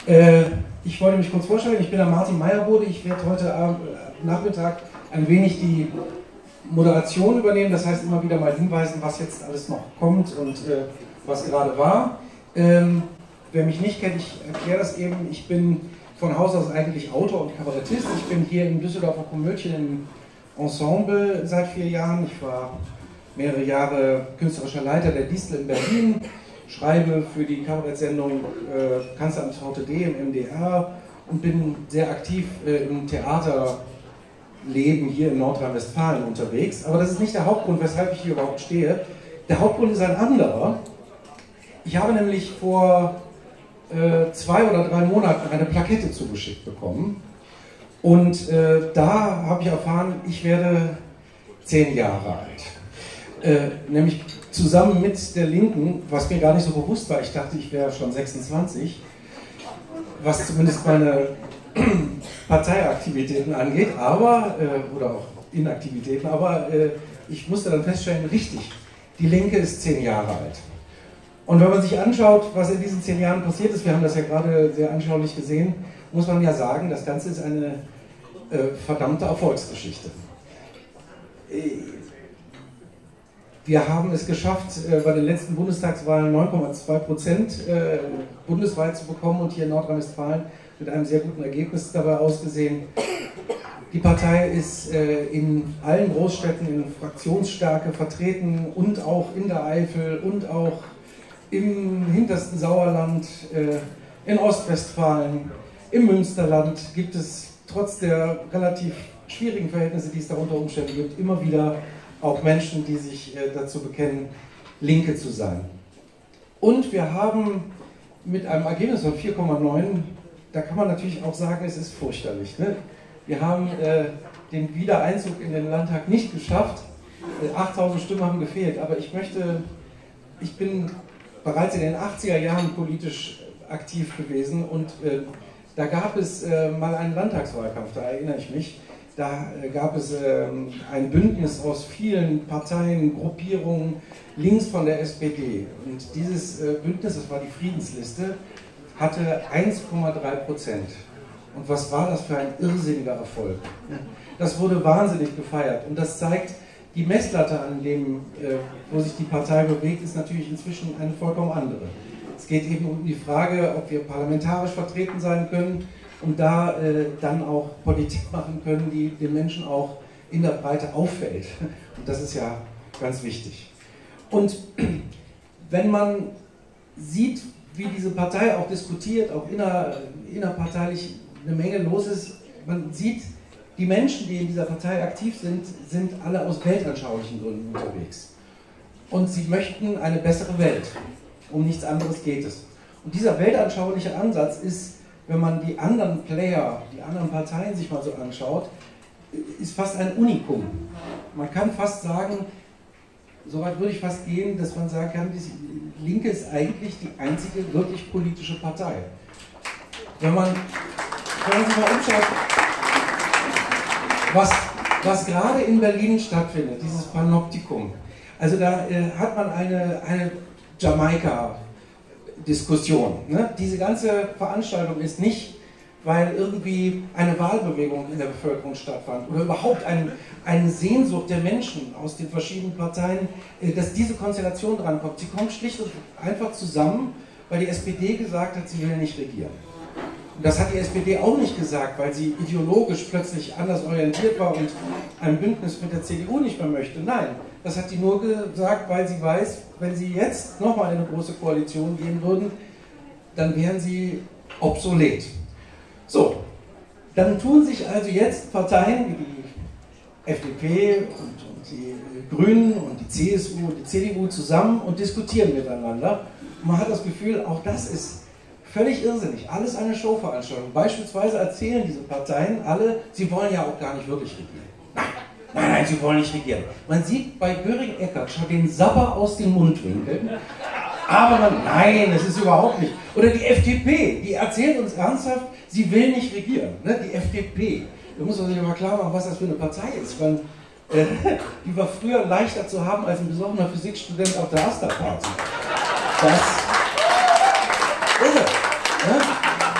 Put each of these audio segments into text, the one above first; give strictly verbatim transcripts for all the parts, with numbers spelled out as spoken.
Äh, ich wollte mich kurz vorstellen, ich bin der Martin Meyerbode, ich werde heute Abend, äh, Nachmittag ein wenig die Moderation übernehmen, das heißt immer wieder mal hinweisen, was jetzt alles noch kommt und äh, was gerade war. Ähm, wer mich nicht kennt, ich erkläre das eben, ich bin von Haus aus eigentlich Autor und Kabarettist, ich bin hier im Düsseldorfer Komödien im Ensemble seit vier Jahren, ich war mehrere Jahre künstlerischer Leiter der Distel in Berlin, schreibe für die Kabarettsendung äh, Kanzleramt V T D im M D R und bin sehr aktiv äh, im Theaterleben hier in Nordrhein-Westfalen unterwegs. Aber das ist nicht der Hauptgrund, weshalb ich hier überhaupt stehe. Der Hauptgrund ist ein anderer. Ich habe nämlich vor äh, zwei oder drei Monaten eine Plakette zugeschickt bekommen. Und äh, da habe ich erfahren, ich werde zehn Jahre alt. Äh, nämlich zusammen mit der Linken, was mir gar nicht so bewusst war, ich dachte, ich wäre schon sechsundzwanzig, was zumindest meine Parteiaktivitäten angeht, aber, äh, oder auch Inaktivitäten, aber äh, ich musste dann feststellen, richtig, die Linke ist zehn Jahre alt. Und wenn man sich anschaut, was in diesen zehn Jahren passiert ist, wir haben das ja gerade sehr anschaulich gesehen, muss man ja sagen, das Ganze ist eine äh, verdammte Erfolgsgeschichte. Wir haben es geschafft, äh, bei den letzten Bundestagswahlen neun Komma zwei Prozent äh, bundesweit zu bekommen und hier in Nordrhein-Westfalen mit einem sehr guten Ergebnis dabei ausgesehen. Die Partei ist äh, in allen Großstädten in Fraktionsstärke vertreten und auch in der Eifel und auch im hintersten Sauerland, äh, in Ostwestfalen, im Münsterland gibt es trotz der relativ schwierigen Verhältnisse, die es da unter Umständen gibt, immer wieder auch Menschen, die sich äh, dazu bekennen, Linke zu sein. Und wir haben mit einem Ergebnis von vier Komma neun, da kann man natürlich auch sagen, es ist fürchterlich. Ne? Wir haben äh, den Wiedereinzug in den Landtag nicht geschafft, äh, achttausend Stimmen haben gefehlt, aber ich möchte, ich bin bereits in den achtziger Jahren politisch aktiv gewesen und äh, da gab es äh, mal einen Landtagswahlkampf, da erinnere ich mich. Da äh, gab es äh, ein Bündnis aus vielen Parteien, Gruppierungen links von der S P D. Und dieses äh, Bündnis, das war die Friedensliste, hatte eins Komma drei Prozent. Und was war das für ein irrsinniger Erfolg? Das wurde wahnsinnig gefeiert. Und das zeigt, die Messlatte, an dem, äh, wo sich die Partei bewegt, ist natürlich inzwischen eine vollkommen andere. Es geht eben um die Frage, ob wir parlamentarisch vertreten sein können und da äh, dann auch Politik machen können, die den Menschen auch in der Breite auffällt. Und das ist ja ganz wichtig. Und wenn man sieht, wie diese Partei auch diskutiert, auch inner, innerparteilich eine Menge los ist, man sieht, die Menschen, die in dieser Partei aktiv sind, sind alle aus weltanschaulichen Gründen unterwegs. Und sie möchten eine bessere Welt. Um nichts anderes geht es. Und dieser weltanschauliche Ansatz ist, wenn man die anderen Player, die anderen Parteien sich mal so anschaut, ist fast ein Unikum. Man kann fast sagen, soweit würde ich fast gehen, dass man sagen kann, die Linke ist eigentlich die einzige wirklich politische Partei. Wenn man, wenn man sich mal umschaut, was, was gerade in Berlin stattfindet, dieses Panoptikum, also da äh, hat man eine, eine Jamaika-Diskussion. Ne? Diese ganze Veranstaltung ist nicht, weil irgendwie eine Wahlbewegung in der Bevölkerung stattfand oder überhaupt ein, eine Sehnsucht der Menschen aus den verschiedenen Parteien, dass diese Konstellation drankommt. Sie kommt schlicht und einfach zusammen, weil die S P D gesagt hat, sie will nicht regieren. Und das hat die S P D auch nicht gesagt, weil sie ideologisch plötzlich anders orientiert war und ein Bündnis mit der C D U nicht mehr möchte. Nein, das hat sie nur gesagt, weil sie weiß, wenn sie jetzt nochmal in eine große Koalition gehen würden, dann wären sie obsolet. So, dann tun sich also jetzt Parteien wie die F D P und, und die Grünen und die C S U und die C D U zusammen und diskutieren miteinander. Und man hat das Gefühl, auch das ist völlig irrsinnig, alles eine Showveranstaltung. Beispielsweise erzählen diese Parteien alle, sie wollen ja auch gar nicht wirklich regieren. Nein, nein, nein, sie wollen nicht regieren. Man sieht bei Göring-Eckardt schon den Sabber aus den Mundwinkeln, aber man, nein, das ist überhaupt nicht. Oder die F D P, die erzählt uns ernsthaft, sie will nicht regieren. Ne? Die F D P, da muss man sich mal klar machen, was das für eine Partei ist. Man, äh, die war früher leichter zu haben als ein besoffener Physikstudent auf der Asta-Party. Das irre. Ne?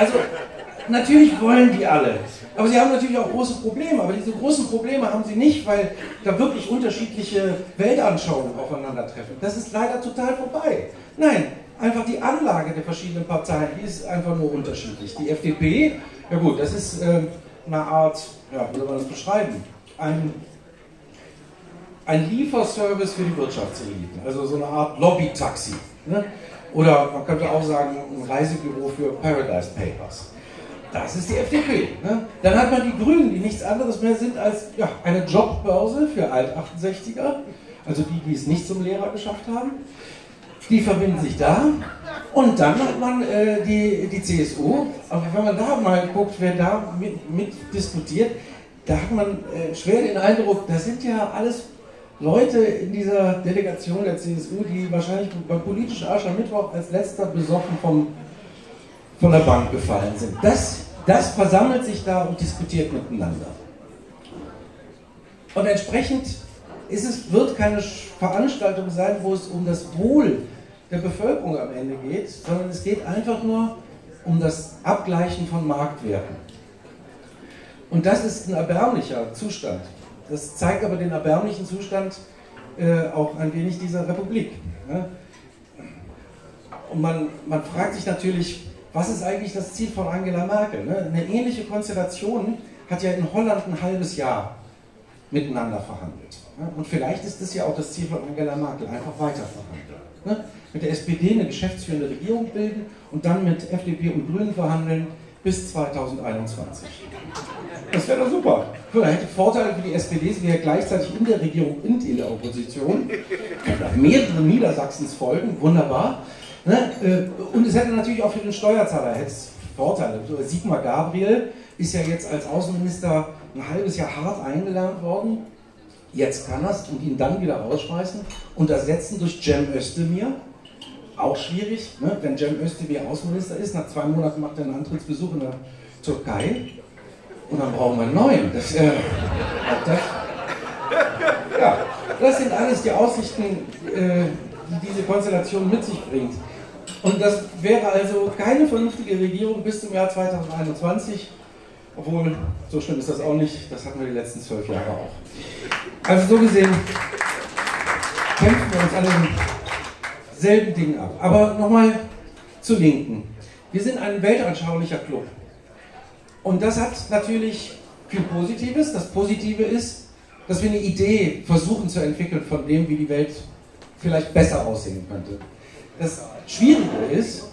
Also, natürlich wollen die alle, aber sie haben natürlich auch große Probleme. Aber diese großen Probleme haben sie nicht, weil da wirklich unterschiedliche Weltanschauungen aufeinandertreffen. Das ist leider total vorbei. Nein, einfach die Anlage der verschiedenen Parteien, die ist einfach nur unterschiedlich. Die F D P, ja gut, das ist äh, eine Art, ja, wie soll man das beschreiben? Ein, ein Lieferservice für die Wirtschaftseliten, also so eine Art Lobby-Taxi. Ne? Oder man könnte auch sagen, ein Reisebüro für Paradise Papers. Das ist die F D P. Ne? Dann hat man die Grünen, die nichts anderes mehr sind als ja, eine Jobbörse für Alt-achtundsechziger, also die, die es nicht zum Lehrer geschafft haben. Die verbinden sich da. Und dann hat man äh, die, die C S U. Aber wenn man da mal guckt, wer da mit, mit diskutiert, da hat man äh, schwer den Eindruck, das sind ja alles Leute in dieser Delegation der C S U, die wahrscheinlich beim politischen Aschermittwoch als letzter besoffen vom, von der Bank gefallen sind. Das, das versammelt sich da und diskutiert miteinander. Und entsprechend ist es, wird keine Veranstaltung sein, wo es um das Wohl der Bevölkerung am Ende geht, sondern es geht einfach nur um das Abgleichen von Marktwerten. Und das ist ein erbärmlicher Zustand. Das zeigt aber den erbärmlichen Zustand äh, auch ein wenig dieser Republik. Ne? Und man, man fragt sich natürlich, was ist eigentlich das Ziel von Angela Merkel? Ne? Eine ähnliche Konstellation hat ja in Holland ein halbes Jahr miteinander verhandelt. Ne? Und vielleicht ist das ja auch das Ziel von Angela Merkel, einfach weiter verhandeln. Ne? Mit der S P D eine geschäftsführende Regierung bilden und dann mit F D P und Grünen verhandeln bis zweitausendeinundzwanzig. Das wäre doch super. Da hätte Vorteile für die S P D, sie wäre gleichzeitig in der Regierung und in der Opposition. Könnte auf mehrere Niedersachsens folgen, wunderbar. Und es hätte natürlich auch für den Steuerzahler Vorteile. Sigmar Gabriel ist ja jetzt als Außenminister ein halbes Jahr hart eingelernt worden. Jetzt kann er es und ihn dann wieder rausschmeißen und ersetzen durch Cem Özdemir. Auch schwierig, ne? Wenn Cem Özdemir Außenminister ist, nach zwei Monaten macht er einen Antrittsbesuch in der Türkei und dann brauchen wir einen neuen. Das, äh, das, ja, das sind alles die Aussichten, äh, die diese Konstellation mit sich bringt. Und das wäre also keine vernünftige Regierung bis zum Jahr zweitausendeinundzwanzig, obwohl, so schlimm ist das auch nicht, das hatten wir die letzten zwölf Jahre auch. Also so gesehen kämpfen wir uns an denselben Dingen ab. Aber nochmal zur Linken. Wir sind ein weltanschaulicher Club. Und das hat natürlich viel Positives. Das Positive ist, dass wir eine Idee versuchen zu entwickeln von dem, wie die Welt vielleicht besser aussehen könnte. Das Schwierige ist,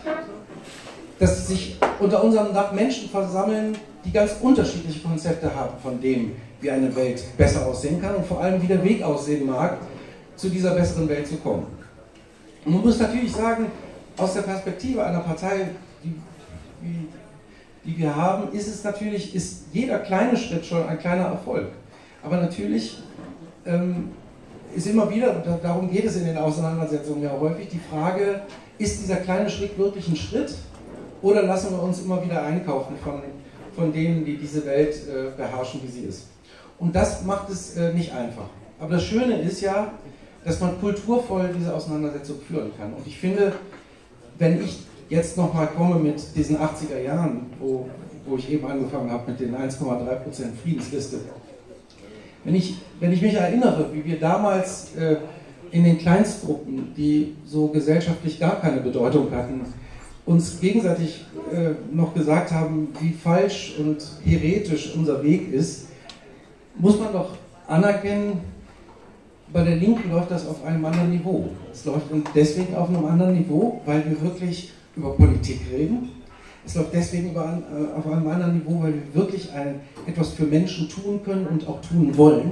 dass sich unter unserem Dach Menschen versammeln, die ganz unterschiedliche Konzepte haben von dem, wie eine Welt besser aussehen kann und vor allem, wie der Weg aussehen mag, zu dieser besseren Welt zu kommen. Und man muss natürlich sagen, aus der Perspektive einer Partei, die, die, die wir haben, ist es natürlich, ist jeder kleine Schritt schon ein kleiner Erfolg. Aber natürlich ähm, ist immer wieder, darum geht es in den Auseinandersetzungen ja häufig, die Frage, ist dieser kleine Schritt wirklich ein Schritt oder lassen wir uns immer wieder einkaufen von, von denen, die diese Welt äh, beherrschen, wie sie ist. Und das macht es äh, nicht einfach. Aber das Schöne ist ja, dass man kulturvoll diese Auseinandersetzung führen kann. Und ich finde, wenn ich jetzt nochmal komme mit diesen achtziger Jahren, wo, wo ich eben angefangen habe mit den eins Komma drei Prozent Friedensliste, wenn ich, wenn ich mich erinnere, wie wir damals äh, in den Kleinstgruppen, die so gesellschaftlich gar keine Bedeutung hatten, uns gegenseitig äh, noch gesagt haben, wie falsch und heretisch unser Weg ist, muss man doch anerkennen, bei der Linken läuft das auf einem anderen Niveau. Es läuft deswegen auf einem anderen Niveau, weil wir wirklich über Politik reden. Es läuft deswegen über, äh, auf einem anderen Niveau, weil wir wirklich ein, etwas für Menschen tun können und auch tun wollen.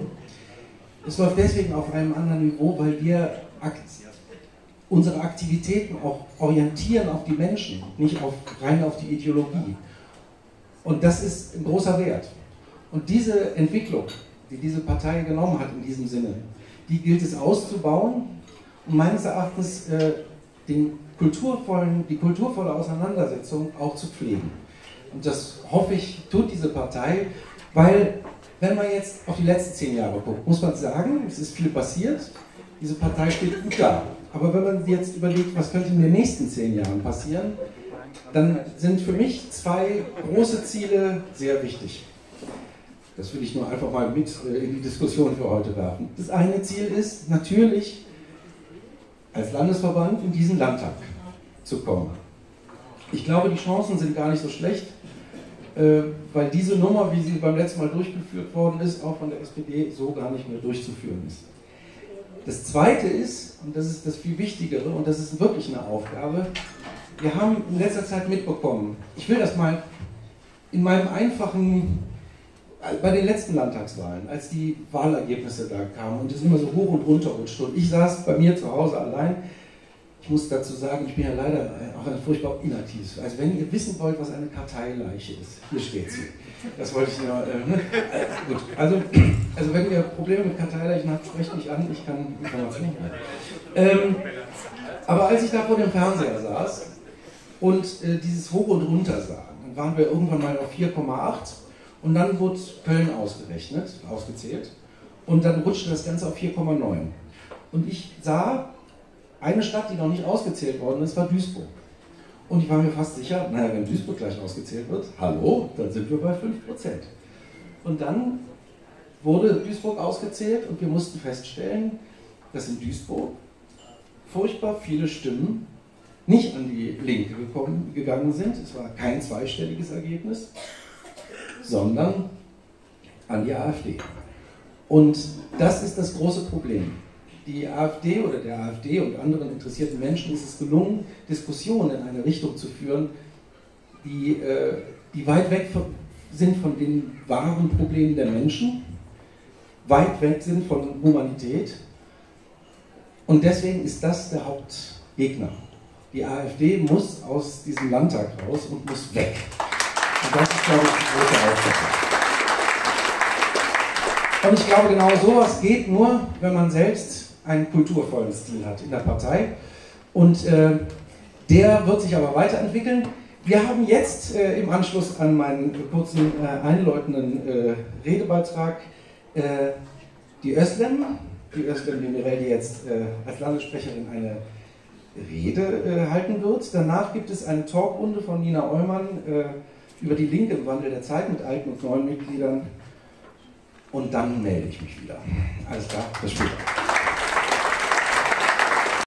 Es läuft deswegen auf einem anderen Niveau, weil wir akt unsere Aktivitäten auch orientieren auf die Menschen, nicht auf, rein auf die Ideologie. Und das ist ein großer Wert. Und diese Entwicklung, die diese Partei genommen hat in diesem Sinne, die gilt es auszubauen und meines Erachtens äh, den kulturvollen, die kulturvolle Auseinandersetzung auch zu pflegen. Und das hoffe ich, tut diese Partei, weil wenn man jetzt auf die letzten zehn Jahre guckt, muss man sagen, es ist viel passiert, diese Partei steht gut da. Aber wenn man jetzt überlegt, was könnte in den nächsten zehn Jahren passieren, dann sind für mich zwei große Ziele sehr wichtig. Das will ich nur einfach mal mit in die Diskussion für heute werfen. Das eine Ziel ist natürlich, als Landesverband in diesen Landtag zu kommen. Ich glaube, die Chancen sind gar nicht so schlecht, weil diese Nummer, wie sie beim letzten Mal durchgeführt worden ist, auch von der S P D so gar nicht mehr durchzuführen ist. Das Zweite ist, und das ist das viel Wichtigere, und das ist wirklich eine Aufgabe, wir haben in letzter Zeit mitbekommen, ich will das mal in meinem einfachen, bei den letzten Landtagswahlen, als die Wahlergebnisse da kamen und es immer so hoch und runter rutschte und ich saß bei mir zu Hause allein. Ich muss dazu sagen, ich bin ja leider auch ein furchtbar inaktiv. Also wenn ihr wissen wollt, was eine Karteileiche ist, hier steht sie. Das wollte ich nur, äh, ne? äh, gut. Also, also wenn ihr Probleme mit Karteileichen habt, sprecht mich an, ich kann Informationen geben. Ähm, aber als ich da vor dem Fernseher saß und äh, dieses Hoch und Runter sah, dann waren wir irgendwann mal auf vier Komma acht und dann wurde Köln ausgerechnet, ausgezählt und dann rutschte das Ganze auf vier Komma neun. Und ich sah, eine Stadt, die noch nicht ausgezählt worden ist, war Duisburg. Und ich war mir fast sicher, naja, wenn Duisburg gleich ausgezählt wird, hallo, dann sind wir bei fünf Prozent. Und dann wurde Duisburg ausgezählt und wir mussten feststellen, dass in Duisburg furchtbar viele Stimmen nicht an die Linke gekommen, gegangen sind. Es war kein zweistelliges Ergebnis, sondern an die AfD. Und das ist das große Problem. Die AfD oder der AfD und anderen interessierten Menschen ist es gelungen, Diskussionen in eine Richtung zu führen, die, äh, die weit weg von, sind von den wahren Problemen der Menschen, weit weg sind von Humanität. Und deswegen ist das der Hauptgegner. Die AfD muss aus diesem Landtag raus und muss weg. Und das ist, glaube ich, die große Aufgabe. Und ich glaube, genau sowas geht nur, wenn man selbst einen kulturvollen Stil hat in der Partei. Und äh, der wird sich aber weiterentwickeln. Wir haben jetzt äh, im Anschluss an meinen kurzen äh, einläutenden äh, Redebeitrag äh, die Özlem, die Özlem Demirel, die jetzt äh, als Landessprecherin eine Rede äh, halten wird. Danach gibt es eine Talkrunde von Nina Eumann äh, über die Linke im Wandel der Zeit mit alten und neuen Mitgliedern. Und dann melde ich mich wieder. Alles klar, bis später.